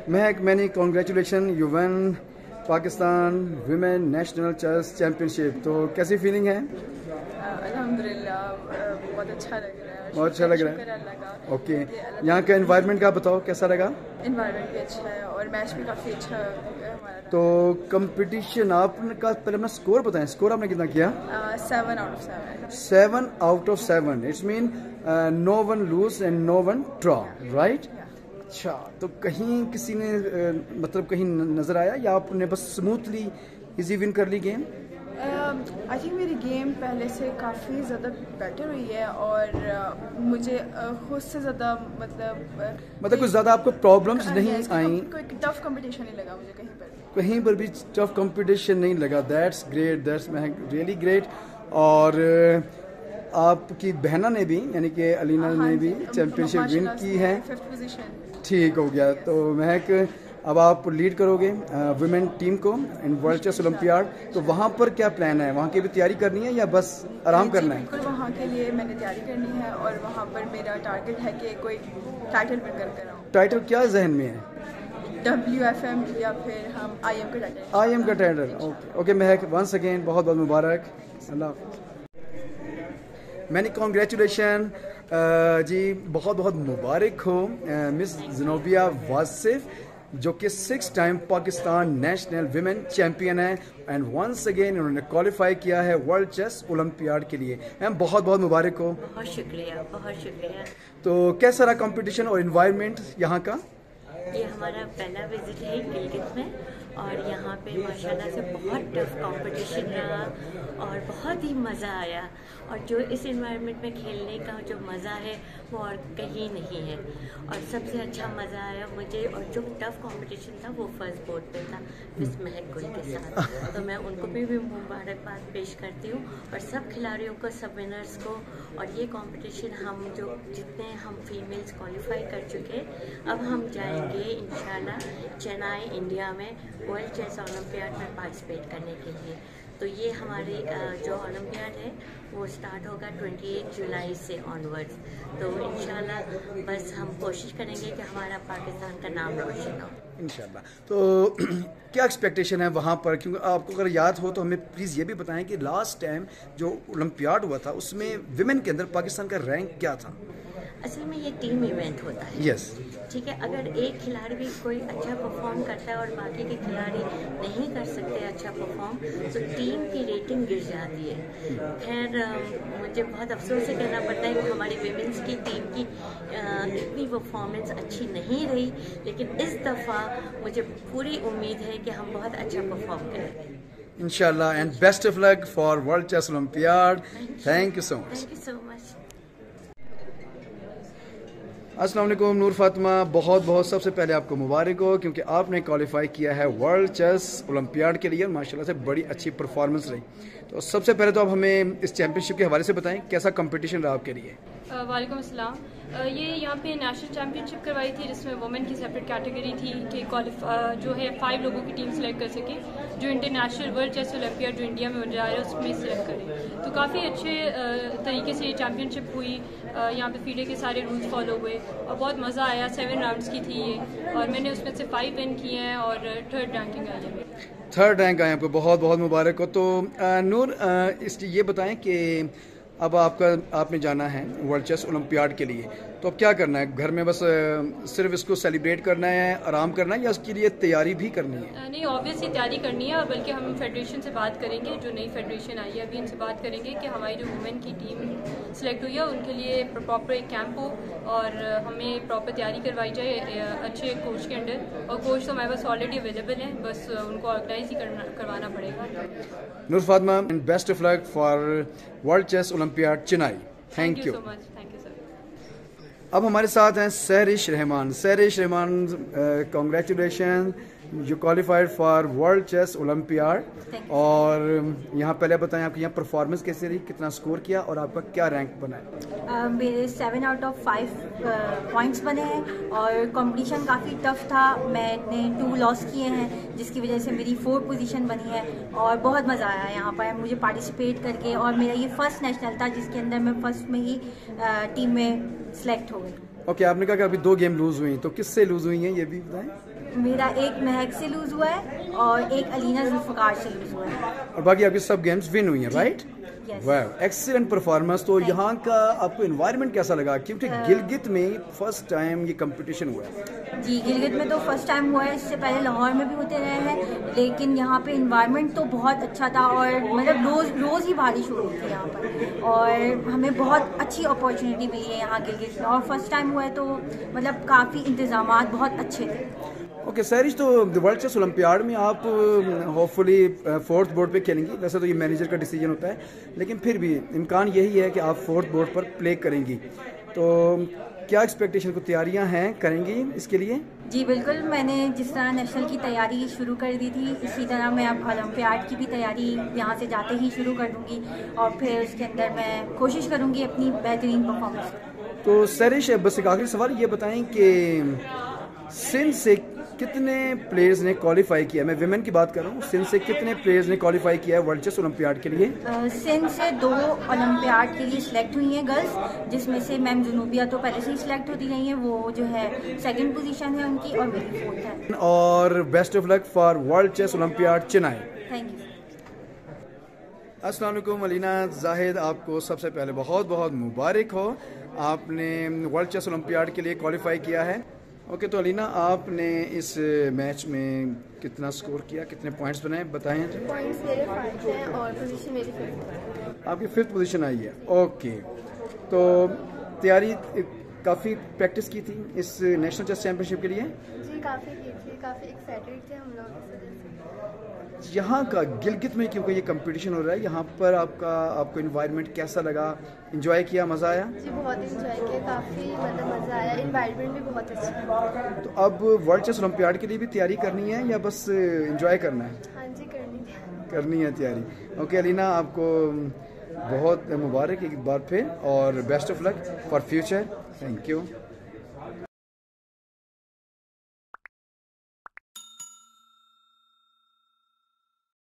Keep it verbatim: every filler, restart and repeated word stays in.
Mahak, many congratulation, you won Pakistan women national chess championship. तो कैसी feeling है? अल्हम्दुलिल्लाह बहुत अच्छा लग रहा है। बहुत अच्छा लग रहा है। ओके, यहाँ का एनवायरनमेंट का बताओ कैसा लगा? एनवायरनमेंट भी अच्छा है और मैच भी काफ़ी अच्छा हमारा। तो कंपटीशन आपका पहले अपना स्कोर बताएं, स्कोर आपने कितना किया? Seven out of seven. Seven out of seven, it's mean no one lose and no one draw, right? अच्छा, तो कहीं किसी ने uh, मतलब कहीं नजर आया या आपने बस स्मूथली इजी विन कर ली गेम? आई थिंक मेरी गेम पहले से काफ़ी ज़्यादा बेटर हुई है और uh, मुझे uh, खुद से ज़्यादा मतलब uh, मतलब कुछ ज़्यादा आपको प्रॉब्लम्स नहीं आई? कोई टफ कंपटीशन नहीं लगा मुझे कहीं पर। कहीं पर भी टफ कंपटीशन नहीं लगा। That's great, that's really great. और आपकी बहना ने भी यानी कि अलीना ने भी चैम्पियनशिप विन की है, फिफ्थ पोजीशन। ठीक हो गया। तो महक, अब आप लीड करोगे वुमेन टीम को इन वर्ल्ड चेस ओलंपियाड, तो वहाँ पर क्या प्लान है? वहाँ की भी तैयारी करनी है या बस आराम करना है? बिल्कुल, वहाँ के लिए मैंने तैयारी करनी है और वहाँ पर मेरा टारगेट है कि कोई टाइटल विन करके आऊँ। टाइटल क्या जहन में है? डब्ल्यू एफ एम या फिर हम आई एम का टाइटल। आई एम का title, okay okay Mahak, once again बहुत बहुत मुबारक। अल्लाह मैनी कॉन्ग्रेचुलेशन जी, बहुत बहुत मुबारक हो मिस ज़नोबिया वासिफ, जो कि six time Pakistan national women champion है एंड वंस अगेन उन्होंने क्वालिफाई किया है वर्ल्ड चेस ओलंपियाड के लिए। मैम बहुत बहुत मुबारक हो। बहुत शुक्रिया, बहुत शुक्रिया। तो कैसा रहा कंपटीशन और इन्वायरमेंट यहाँ का? ये हमारा पहला विजिट है गिलगित में और यहाँ पे माशाल्लाह से बहुत टफ कंपटीशन रहा और बहुत ही मज़ा आया। और जो इस एनवायरनमेंट में खेलने का जो मज़ा है वो और कहीं नहीं है। और सबसे अच्छा मज़ा आया मुझे, और जो टफ कंपटीशन था वो फर्स्ट बोर्ड पे था मिस महक गुल के साथ, तो मैं उनको भी, भी मुबारकबाद पेश करती हूँ और सब खिलाड़ियों को, सब विनर्स को। और ये कंपटीशन हम जो जितने हम फीमेल्स क्वालिफाई कर चुके, अब हम जाएंगे इंशाल्लाह चेन्नई इंडिया में वर्ल्ड चेस ओलंपियाड में पार्टिसिपेट करने के लिए। तो ये हमारी जो ओलंपियाड है वो स्टार्ट होगा अट्ठाईस जुलाई से ऑनवर्ड्स। तो इंशाल्लाह बस हम कोशिश करेंगे कि हमारा पाकिस्तान का नाम रोशन हो इंशाल्लाह। तो क्या एक्सपेक्टेशन है वहाँ पर? क्योंकि आपको अगर याद हो तो हमें प्लीज़ ये भी बताएं कि लास्ट टाइम जो ओलंपियाड हुआ था उसमें विमेन के अंदर पाकिस्तान का रैंक क्या था? असल में ये टीम इवेंट होता है। Yes yes. ठीक है, अगर एक खिलाड़ी भी कोई अच्छा परफॉर्म करता है और बाकी के खिलाड़ी नहीं कर सकते अच्छा परफॉर्म, तो टीम की रेटिंग गिर जाती है। खैर मुझे बहुत अफसोस से कहना पड़ता है कि हमारी विमेंस की टीम की इतनी परफॉर्मेंस अच्छी नहीं रही, लेकिन इस दफ़ा मुझे पूरी उम्मीद है कि हम बहुत अच्छा परफॉर्म करेंगे इंशाल्लाह। And best of luck for world chess olympiad. Thank you so much. Thank you so much. अस्सलाम वालेकुम नूर फातिमा, बहुत बहुत सबसे पहले आपको मुबारक हो क्योंकि आपने क्वालिफाई किया है वर्ल्ड चेस ओलंपियाड के लिए। माशाल्लाह से बड़ी अच्छी परफॉर्मेंस रही। तो सबसे पहले तो आप हमें इस चैंपियनशिप के हवाले से बताएं, कैसा कंपटीशन रहा आपके लिए? वालेकुम अस्सलाम। ये यहाँ पे नेशनल चैम्पियनशिप करवाई थी जिसमें वुमेन की सेपरेट कैटेगरी थी कि क्वालिफाई जो है फाइव लोगों की टीम सेलेक्ट कर सके जो इंटरनेशनल वर्ल्ड चेस ओलंपियाड जो इंडिया में होने जा रहा है उसमें सेलेक्ट करें। तो काफ़ी अच्छे तरीके से ये चैम्पियनशिप हुई। यहाँ पे फीडे के सारे रूल्स फॉलो हुए और बहुत मज़ा आया। सेवन राउंड्स की थी ये और मैंने उसमें से फाइव विन किए हैं और थर्ड रैंकिंग आई है। थर्ड रैंक आए आपको, बहुत बहुत मुबारक हो। तो नूर इसलिए ये बताएं कि अब आपका आपने जाना है वर्ल्ड चेस ओलंपियाड के लिए, तो अब क्या करना है? घर में बस सिर्फ इसको सेलिब्रेट करना है, आराम करना है, या उसके लिए तैयारी भी करनी है? नहीं, ऑब्वियसली तैयारी करनी है, बल्कि हम फेडरेशन से बात करेंगे, जो नई फेडरेशन आई है अभी इनसे बात करेंगे कि हमारी जो वुमेन की टीम सेलेक्ट हुई है उनके लिए प्रॉपर एक कैंप हो और हमें प्रॉपर तैयारी करवाई जाए अच्छे कोच के अंडर। और कोच तो हमारे पास ऑलरेडी अवेलेबल हैं, बस उनको ऑर्गेनाइज ही करवाना पड़ेगा। Noor Fatima, and best of luck for world chess olympiad Chennai. Thank you so much. Thank you sir. अब हमारे साथ हैं Sehrish Rahman. Sehrish Rahman, congratulation, you qualified for world chess olympiad. और यहाँ पहले बताएं आपकी यहाँ परफॉर्मेंस कैसी रही, कितना स्कोर किया और आपका क्या रैंक बना है? uh, मेरे seven out of five points बने हैं और कंपटीशन काफ़ी टफ था। मैंने टू लॉस किए हैं जिसकी वजह से मेरी फोर्थ पोजीशन बनी है और बहुत मज़ा आया यहाँ पर मुझे पार्टिसिपेट करके। और मेरा ये फर्स्ट नेशनल था जिसके अंदर मैं फर्स्ट में ही टीम uh, में सेलेक्ट हो गई। ओके, आपने कहा कि अभी दो गेम लूज हुई, तो किससे लूज हुई हैं ये भी बताएं। मेरा एक महक से लूज हुआ है और एक अलीना जुल्फकार से लूज हुआ है, और बाकी आपकी सब गेम्स विन हुई हैं, राइट? वाह, एक्सीलेंट परफॉर्मेंस। तो यहाँ का आपको एनवायरनमेंट कैसा लगा, क्योंकि गिलगित में फर्स्ट टाइम ये कंपटीशन हुआ है? जी, गिलगित में तो फर्स्ट टाइम हुआ है, इससे पहले लाहौर में भी होते रहे हैं, लेकिन यहाँ पे एनवायरनमेंट तो बहुत अच्छा था और मतलब रोज़ रोज़ ही बारिश हो रही थी यहाँ पर और हमें बहुत अच्छी अपॉर्चुनिटी मिली है यहाँ गिलगित में, और फर्स्ट टाइम हुआ है तो मतलब काफ़ी इंतजाम बहुत अच्छे थे। ओके सहरिश, तो वर्ल्ड चेस ओलंपियाड में आप होपफुली फोर्थ बोर्ड पे खेलेंगी। वैसे तो ये मैनेजर का डिसीजन होता है, लेकिन फिर भी इम्कान यही है कि आप फोर्थ बोर्ड पर प्ले करेंगी। तो क्या एक्सपेक्टेशन को तैयारियां हैं करेंगी इसके लिए? जी बिल्कुल, मैंने जिस तरह नेशनल की तैयारी शुरू कर दी थी, इसी तरह मैं अब ओलंपियाड की भी तैयारी यहाँ से जाते ही शुरू कर दूँगी और फिर उसके अंदर मैं कोशिश करूँगी अपनी बेहतरीन परफॉर्मेंस। तो सहरिश, बस एक आखिरी सवाल ये बताएं कि सिंध से कितने प्लेयर्स ने क्वालिफाई किया, मैं विमेन की बात कर रहा हूँ, सिंध से कितने प्लेयर्स ने क्वालिफाई किया है वर्ल्ड चेस ओलंपियाड के लिए? सिंध से दो ओलंपियाड के लिए सिलेक्ट हुई हैं गर्ल्स, जिसमें से मैम जुनूबिया तो पहले से ही सिलेक्ट होती रही हैं, वो जो है सेकंड पोजीशन है उनकी और मेरी फोर्थ है। और best of luck for world chess olympiad Chennai. Thank you. अस्सलाम वालेकुम अलीना जाहिद, आपको सबसे पहले बहुत बहुत मुबारक हो, आपने वर्ल्ड चेस ओलंपियाड के लिए क्वालिफाई किया है। ओके, तो अलीना आपने इस मैच में कितना स्कोर किया, कितने पॉइंट्स बनाए बताएं? पॉइंट्स मेरे फाइव हैं और पोजीशन मेरी फिफ्थ। आपकी फिफ्थ पोजीशन आई है। ओके, तो तैयारी काफ़ी प्रैक्टिस की थी इस नेशनल चेस चैम्पियनशिप के लिए? जी काफ़ी की थी, काफ़ी एक्साइटेड थे हम लोग। यहाँ का गिलगित में क्योंकि ये कंपटीशन हो रहा है, यहाँ पर आपका आपको एनवायरनमेंट कैसा लगा, एंजॉय किया, मज़ा आया? जी बहुत एंजॉय किया, काफ़ी मतलब मज़ा आया, एनवायरनमेंट भी बहुत अच्छा है। तो अब वर्ल्ड चेस ओलंपियाड के लिए भी तैयारी करनी है या बस एंजॉय करना है? हाँ जी करनी है करनी है तैयारी। ओके अलीना, आपको बहुत मुबारक एक बार फिर और best of luck for future. Thank you.